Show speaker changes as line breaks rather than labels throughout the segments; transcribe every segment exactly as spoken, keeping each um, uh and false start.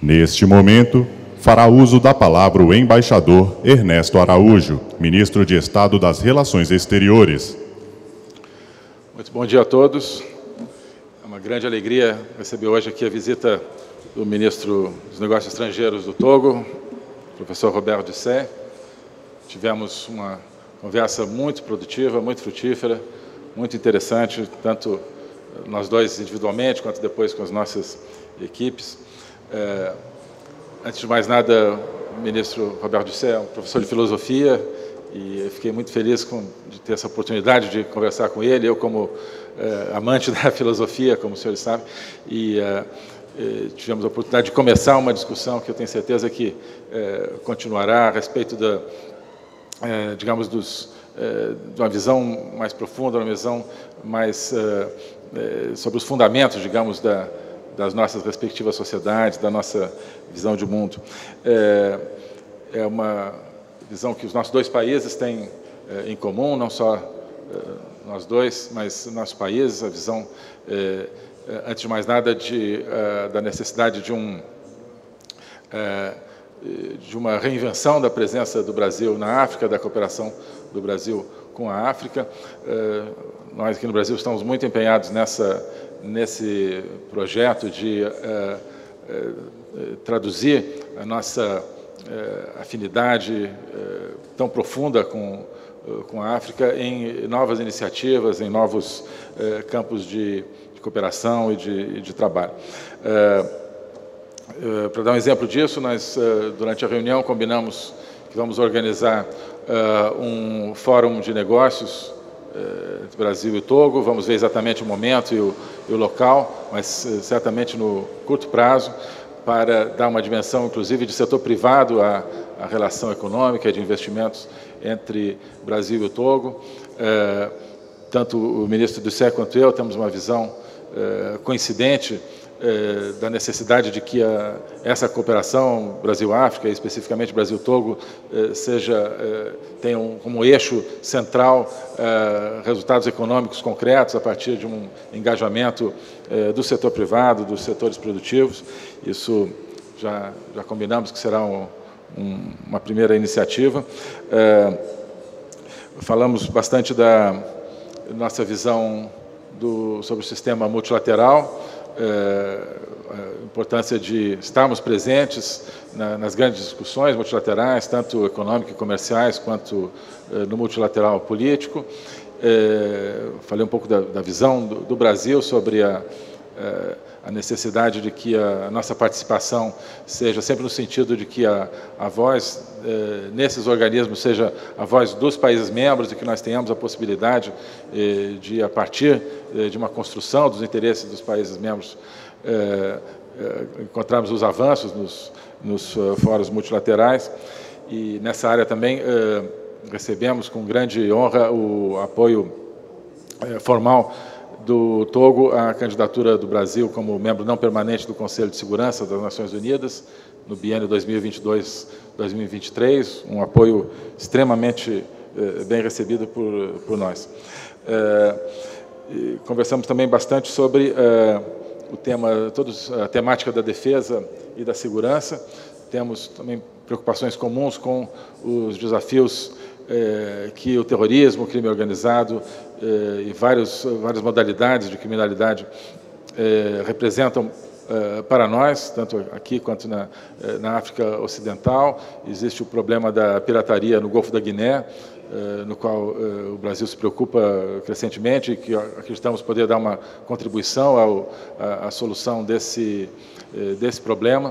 Neste momento, fará uso da palavra o embaixador Ernesto Araújo, ministro de Estado das Relações Exteriores.
Muito bom dia a todos. É uma grande alegria receber hoje aqui a visita do ministro dos Negócios Estrangeiros do Togo, professor Robert Dussey. Tivemos uma conversa muito produtiva, muito frutífera, muito interessante, tanto nós dois individualmente, quanto depois com as nossas equipes. É, antes de mais nada, o ministro Robert Dussey é um professor de filosofia e eu fiquei muito feliz com, de ter essa oportunidade de conversar com ele, eu como é, amante da filosofia, como os senhores sabem, e é, é, tivemos a oportunidade de começar uma discussão que eu tenho certeza que é, continuará a respeito da, é, digamos, dos, é, de uma visão mais profunda, uma visão mais é, é, sobre os fundamentos, digamos, da das nossas respectivas sociedades, da nossa visão de mundo. É, é uma visão que os nossos dois países têm é, em comum, não só é, nós dois, mas nossos países, a visão, é, antes de mais nada, de, é, da necessidade de, um, é, de uma reinvenção da presença do Brasil na África, da cooperação do Brasil com a África. É, nós aqui no Brasil estamos muito empenhados nessa nesse projeto de uh, uh, traduzir a nossa uh, afinidade uh, tão profunda com, uh, com a África em novas iniciativas, em novos uh, campos de, de cooperação e de, de trabalho. Uh, uh, Para dar um exemplo disso, nós, uh, durante a reunião, combinamos que vamos organizar uh, um fórum de negócios entre Brasil e Togo. Vamos ver exatamente o momento e o, e o local, mas certamente no curto prazo, para dar uma dimensão, inclusive, de setor privado à, à relação econômica e de investimentos entre Brasil e o Togo. É, tanto o ministro Dussey quanto eu temos uma visão é, coincidente é, da necessidade de que a, essa cooperação Brasil-África, especificamente Brasil-Togo, é, seja, é, tenha um, como eixo central é, resultados econômicos concretos a partir de um engajamento é, do setor privado, dos setores produtivos. Isso já, já combinamos que será um, um, uma primeira iniciativa. É, falamos bastante da nossa visão do, sobre o sistema multilateral, É, a importância de estarmos presentes na, nas grandes discussões multilaterais, tanto econômicas e comerciais, quanto é, no multilateral político. É, falei um pouco da, da visão do, do Brasil sobre a, é, a necessidade de que a nossa participação seja sempre no sentido de que a, a voz é, nesses organismos seja a voz dos países membros e que nós tenhamos a possibilidade é, de, a partir é, de uma construção dos interesses dos países membros, é, é, encontrarmos os avanços nos, nos uh, fóruns multilaterais. E nessa área também é, recebemos com grande honra o apoio é, formal do Togo à candidatura do Brasil como membro não permanente do Conselho de Segurança das Nações Unidas no biênio dois mil e vinte e dois a dois mil e vinte e três, um apoio extremamente eh, bem recebido por, por nós. Eh, conversamos também bastante sobre eh, o tema, todos, a temática da defesa e da segurança. Temos também preocupações comuns com os desafios É, que o terrorismo, o crime organizado é, e vários, várias modalidades de criminalidade é, representam é, para nós, tanto aqui quanto na, é, na África Ocidental. Existe o problema da pirataria no Golfo da Guiné, é, no qual é, o Brasil se preocupa crescentemente e que acreditamos poder dar uma contribuição ao, à, à solução desse, é, desse problema.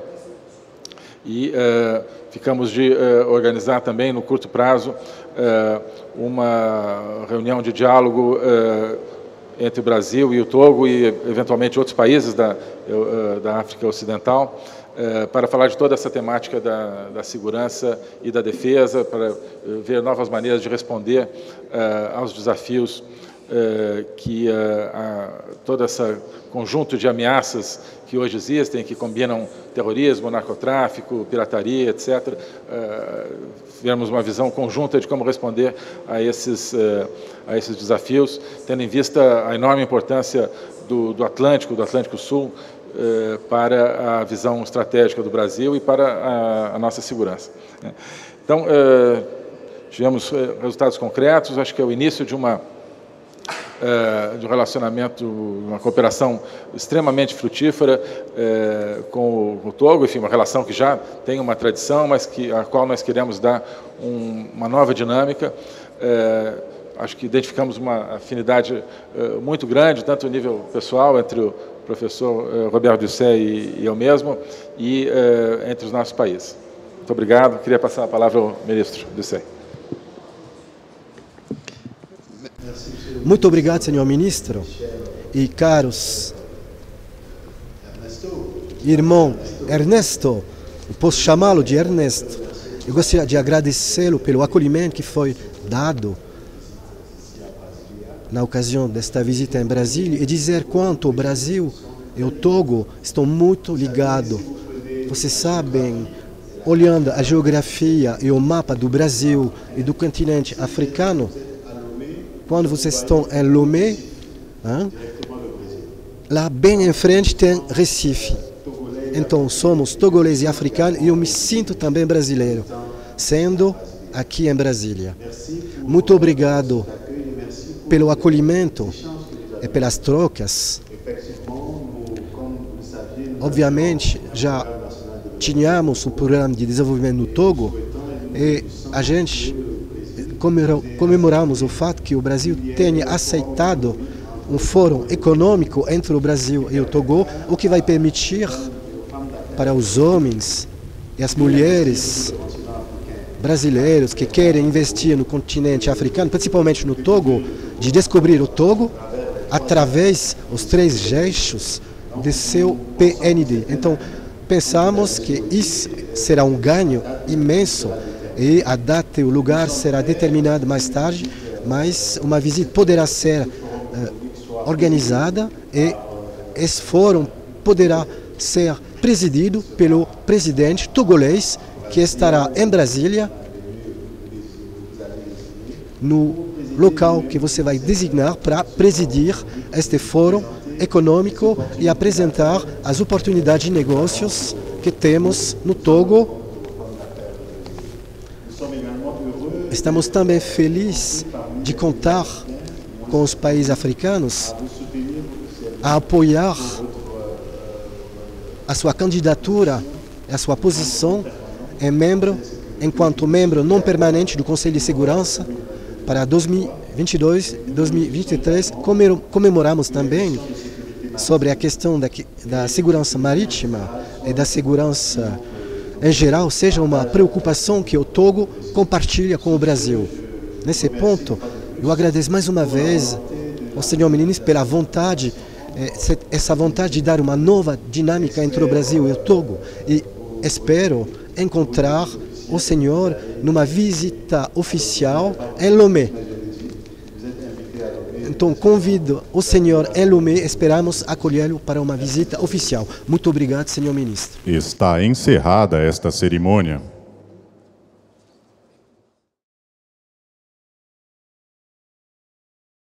E uh, ficamos de uh, organizar também, no curto prazo, uh, uma reunião de diálogo uh, entre o Brasil e o Togo e, eventualmente, outros países da, uh, da África Ocidental, uh, para falar de toda essa temática da, da segurança e da defesa, para uh, ver novas maneiras de responder uh, aos desafios uh, que uh, a, todo esse conjunto de ameaças que hoje existem, que combinam terrorismo, narcotráfico, pirataria, etcétera, uh, tivemos uma visão conjunta de como responder a esses, uh, a esses desafios, tendo em vista a enorme importância do, do Atlântico, do Atlântico Sul, eh, para a visão estratégica do Brasil e para a, a nossa segurança. Então, eh, tivemos resultados concretos, acho que é o início de uma É, de um relacionamento, uma cooperação extremamente frutífera é, com, o, com o Togo, enfim, uma relação que já tem uma tradição, mas que, a qual nós queremos dar um, uma nova dinâmica. É, acho que identificamos uma afinidade é, muito grande, tanto no nível pessoal, entre o professor é, Roberto Dussé e, e eu mesmo, e é, entre os nossos países. Muito obrigado. Queria passar a palavra ao ministro Dussé.
Muito obrigado, senhor ministro, e caros irmão Ernesto, posso chamá-lo de Ernesto. Eu gostaria de agradecê-lo pelo acolhimento que foi dado na ocasião desta visita em Brasília e dizer quanto o Brasil e o Togo estão muito ligados. Vocês sabem, olhando a geografia e o mapa do Brasil e do continente africano, quando vocês estão em Lomé, hein, lá bem em frente tem Recife. Então somos togoleses e africanos e eu me sinto também brasileiro, sendo aqui em Brasília. Muito obrigado pelo acolhimento e pelas trocas. Obviamente já tínhamos um programa de desenvolvimento no Togo e a gente comemoramos o fato que o Brasil tenha aceitado um fórum econômico entre o Brasil e o Togo, o que vai permitir para os homens e as mulheres brasileiros que querem investir no continente africano, principalmente no Togo, de descobrir o Togo através dos três eixos de seu P N D. Então, pensamos que isso será um ganho imenso e a data e o lugar será determinado mais tarde, mas uma visita poderá ser uh, organizada e esse fórum poderá ser presidido pelo presidente togolês, que estará em Brasília, no local que você vai designar para presidir este fórum econômico e apresentar as oportunidades de negócios que temos no Togo. Estamos também felizes de contar com os países africanos a apoiar a sua candidatura, a sua posição em membro, enquanto membro não permanente do Conselho de Segurança para dois mil e vinte e dois a dois mil e vinte e três. Comemoramos também sobre a questão da, da segurança marítima e da segurança em geral, seja uma preocupação que o Togo compartilha com o Brasil. Nesse ponto, eu agradeço mais uma vez ao senhor ministro pela vontade, essa vontade de dar uma nova dinâmica entre o Brasil e o Togo, e espero encontrar o senhor numa visita oficial em Lomé. Então, convido o senhor em Lomé, esperamos acolhê-lo para uma visita oficial. Muito obrigado, senhor ministro.
Está encerrada esta cerimônia.